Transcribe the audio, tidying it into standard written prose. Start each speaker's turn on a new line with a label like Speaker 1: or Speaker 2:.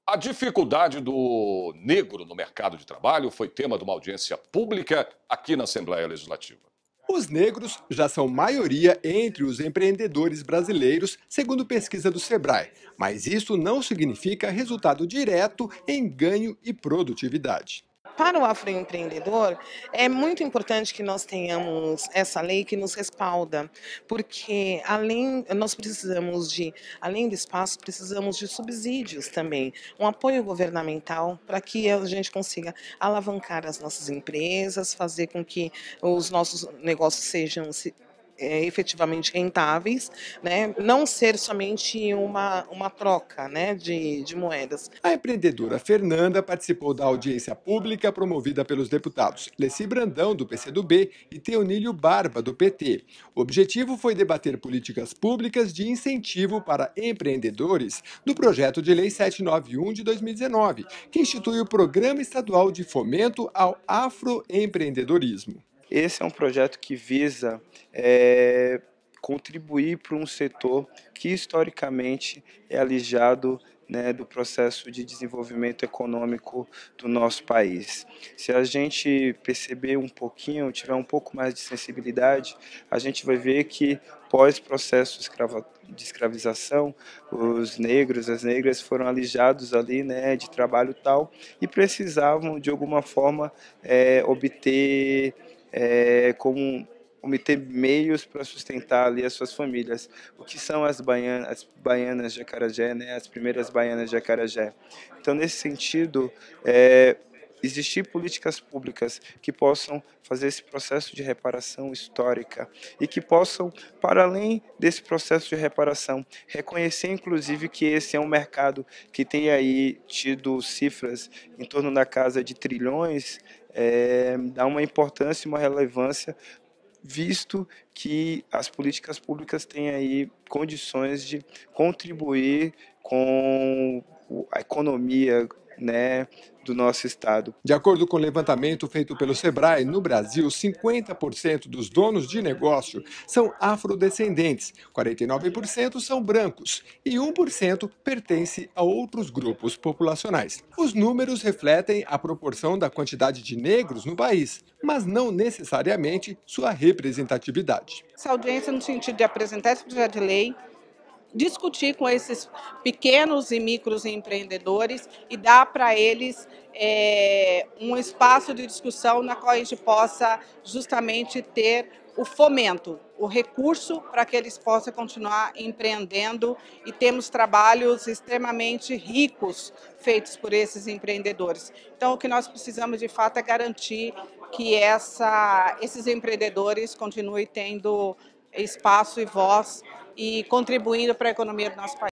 Speaker 1: A dificuldade do negro no mercado de trabalho foi tema de uma audiência pública aqui na Assembleia Legislativa.
Speaker 2: Os negros já são maioria entre os empreendedores brasileiros, segundo pesquisa do Sebrae, mas isso não significa resultado direto em ganho e produtividade.
Speaker 3: Para o afroempreendedor, é muito importante que nós tenhamos essa lei que nos respalda, porque nós precisamos além do espaço, precisamos de subsídios também, um apoio governamental para que a gente consiga alavancar as nossas empresas, fazer com que os nossos negócios sejam efetivamente rentáveis, né? Não ser somente uma troca, né, de moedas.
Speaker 2: A empreendedora Fernanda participou da audiência pública promovida pelos deputados Leci Brandão, do PCdoB, e Teonílio Barba, do PT. O objetivo foi debater políticas públicas de incentivo para empreendedores do projeto de lei 791 de 2019, que institui o Programa Estadual de Fomento ao Afroempreendedorismo.
Speaker 4: Esse é um projeto que visa contribuir para um setor que historicamente é alijado, né, do processo de desenvolvimento econômico do nosso país. Se a gente perceber um pouquinho, tiver um pouco mais de sensibilidade, a gente vai ver que pós-processo de escravização, os negros, as negras foram alijados ali, né, de trabalho tal, e precisavam de alguma forma obter meios para sustentar ali as suas famílias. O que são as baianas de Acarajé, né? As primeiras baianas de Acarajé. Então, nesse sentido, existir políticas públicas que possam fazer esse processo de reparação histórica e que possam, para além desse processo de reparação, reconhecer inclusive que esse é um mercado que tem aí tido cifras em torno da casa de trilhões, dá uma importância e uma relevância, visto que as políticas públicas têm aí condições de contribuir com a economia, né, do nosso estado.
Speaker 2: De acordo com o levantamento feito pelo Sebrae, no Brasil, 50% dos donos de negócio são afrodescendentes, 49% são brancos e 1% pertence a outros grupos populacionais. Os números refletem a proporção da quantidade de negros no país, mas não necessariamente sua representatividade.
Speaker 5: Essa audiência no sentido de apresentar esse projeto de lei, discutir com esses pequenos e micros empreendedores e dar para eles um espaço de discussão na qual a gente possa justamente ter o fomento, o recurso para que eles possam continuar empreendendo e temos trabalhos extremamente ricos feitos por esses empreendedores. Então, o que nós precisamos de fato é garantir que esses empreendedores continuem tendo espaço e voz e contribuindo para a economia do nosso país.